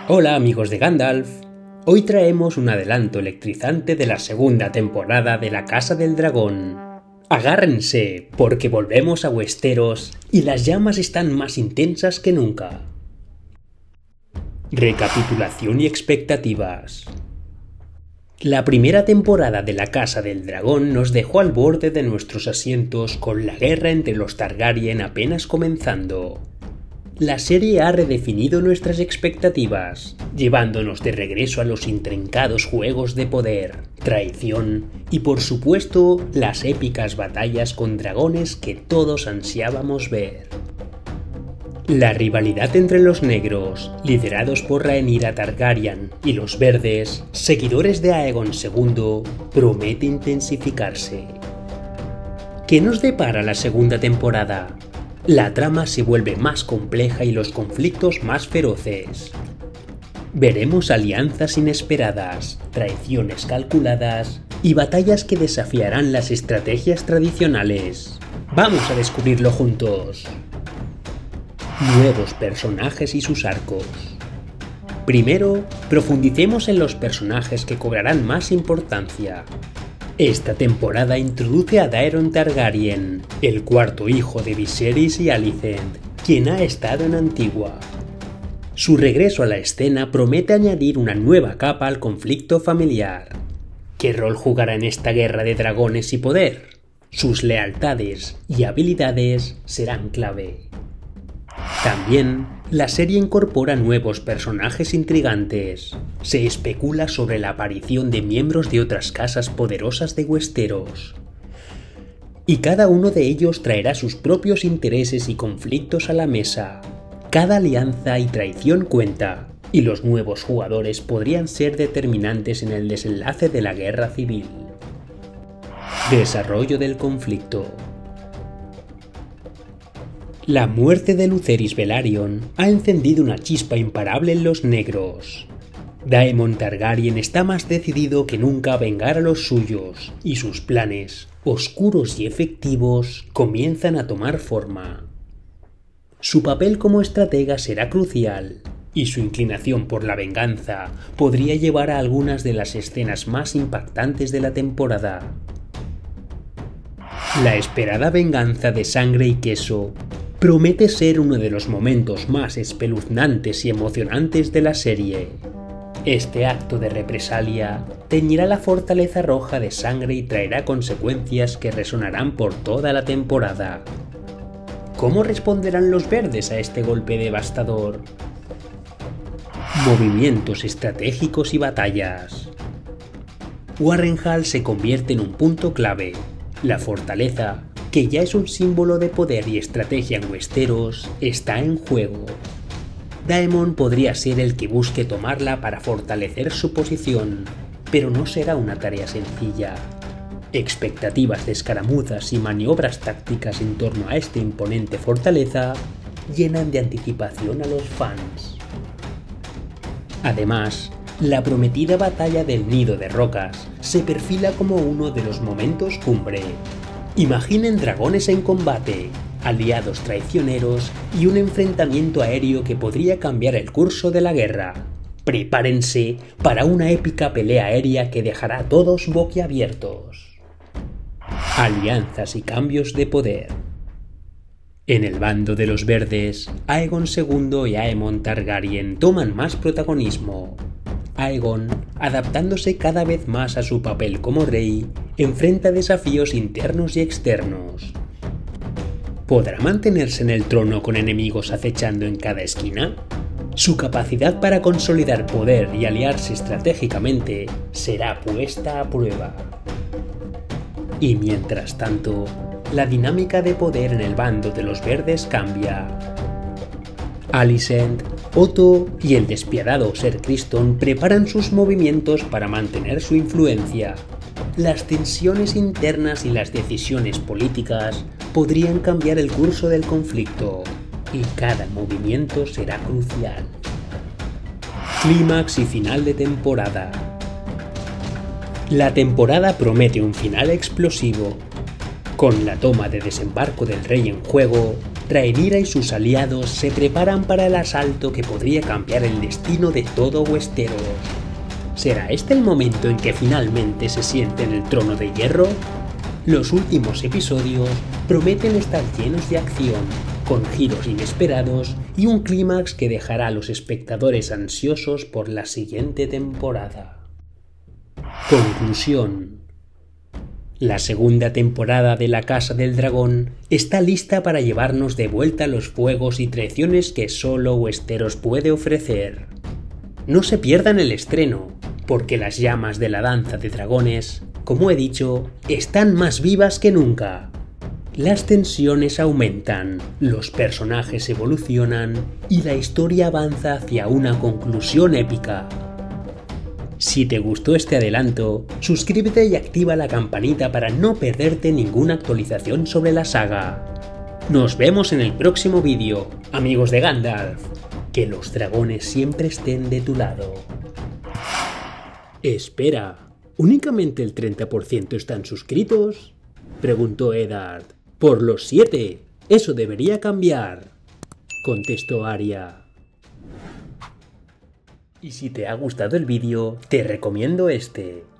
Hola amigos de Gandalf, hoy traemos un adelanto electrizante de la segunda temporada de La Casa del Dragón. Agárrense, porque volvemos a Westeros y las llamas están más intensas que nunca. Recapitulación y expectativas. La primera temporada de La Casa del Dragón nos dejó al borde de nuestros asientos con la guerra entre los Targaryen apenas comenzando. La serie ha redefinido nuestras expectativas, llevándonos de regreso a los intrincados juegos de poder, traición y por supuesto las épicas batallas con dragones que todos ansiábamos ver. La rivalidad entre los negros, liderados por Rhaenyra Targaryen, y los verdes, seguidores de Aegon II, promete intensificarse. ¿Qué nos depara la segunda temporada? La trama se vuelve más compleja y los conflictos más feroces. Veremos alianzas inesperadas, traiciones calculadas y batallas que desafiarán las estrategias tradicionales. ¡Vamos a descubrirlo juntos! Nuevos personajes y sus arcos. Primero, profundicemos en los personajes que cobrarán más importancia. Esta temporada introduce a Daeron Targaryen, el cuarto hijo de Viserys y Alicent, quien ha estado en Antigua. Su regreso a la escena promete añadir una nueva capa al conflicto familiar. ¿Qué rol jugará en esta guerra de dragones y poder? Sus lealtades y habilidades serán clave. También, la serie incorpora nuevos personajes intrigantes. Se especula sobre la aparición de miembros de otras casas poderosas de Westeros. Y cada uno de ellos traerá sus propios intereses y conflictos a la mesa. Cada alianza y traición cuenta, y los nuevos jugadores podrían ser determinantes en el desenlace de la guerra civil. Desarrollo del conflicto. La muerte de Lucerys Velaryon ha encendido una chispa imparable en los negros. Daemon Targaryen está más decidido que nunca a vengar a los suyos, y sus planes, oscuros y efectivos, comienzan a tomar forma. Su papel como estratega será crucial, y su inclinación por la venganza podría llevar a algunas de las escenas más impactantes de la temporada. La esperada venganza de sangre y queso promete ser uno de los momentos más espeluznantes y emocionantes de la serie. Este acto de represalia teñirá la fortaleza roja de sangre y traerá consecuencias que resonarán por toda la temporada. ¿Cómo responderán los verdes a este golpe devastador? Movimientos estratégicos y batallas. Harrenhal se convierte en un punto clave. La fortaleza, que ya es un símbolo de poder y estrategia en Westeros, está en juego. Daemon podría ser el que busque tomarla para fortalecer su posición, pero no será una tarea sencilla. Expectativas de escaramuzas y maniobras tácticas en torno a esta imponente fortaleza llenan de anticipación a los fans. Además, la prometida batalla del Nido de Rocas se perfila como uno de los momentos cumbre. Imaginen dragones en combate, aliados traicioneros y un enfrentamiento aéreo que podría cambiar el curso de la guerra. Prepárense para una épica pelea aérea que dejará a todos boquiabiertos. Alianzas y cambios de poder. En el bando de los verdes, Aegon II y Aemon Targaryen toman más protagonismo. Aegon, adaptándose cada vez más a su papel como rey, enfrenta desafíos internos y externos. ¿Podrá mantenerse en el trono con enemigos acechando en cada esquina? Su capacidad para consolidar poder y aliarse estratégicamente será puesta a prueba. Y mientras tanto, la dinámica de poder en el bando de los verdes cambia. Alicent, Otto y el despiadado Ser Criston preparan sus movimientos para mantener su influencia. Las tensiones internas y las decisiones políticas podrían cambiar el curso del conflicto, y cada movimiento será crucial. Clímax y final de temporada. La temporada promete un final explosivo. Con la toma de desembarco del rey en juego, Rhaenyra y sus aliados se preparan para el asalto que podría cambiar el destino de todo Westeros. ¿Será este el momento en que finalmente se siente en el trono de hierro? Los últimos episodios prometen estar llenos de acción, con giros inesperados y un clímax que dejará a los espectadores ansiosos por la siguiente temporada. Conclusión. La segunda temporada de La Casa del Dragón está lista para llevarnos de vuelta a los fuegos y traiciones que solo Westeros puede ofrecer. No se pierdan el estreno, porque las llamas de la danza de dragones, como he dicho, están más vivas que nunca. Las tensiones aumentan, los personajes evolucionan y la historia avanza hacia una conclusión épica. Si te gustó este adelanto, suscríbete y activa la campanita para no perderte ninguna actualización sobre la saga. Nos vemos en el próximo vídeo, amigos de Gandalf. Que los dragones siempre estén de tu lado. Espera, ¿únicamente el 30% están suscritos?, preguntó Eddard. Por los 7, eso debería cambiar, contestó Arya. Y si te ha gustado el vídeo, te recomiendo este.